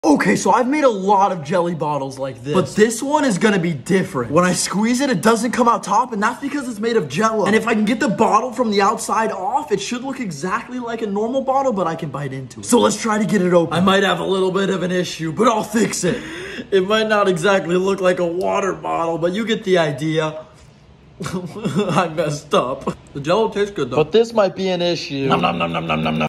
Okay, so I've made a lot of jelly bottles like this, but this one is gonna be different. When I squeeze it, it doesn't come out top, and that's because it's made of Jello. And if I can get the bottle from the outside off, it should look exactly like a normal bottle, but I can bite into it. So let's try to get it open. I might have a little bit of an issue, but I'll fix it. It might not exactly look like a water bottle, but you get the idea. I messed up. The Jello tastes good though. But this might be an issue. Nom nom nom nom nom nom nom.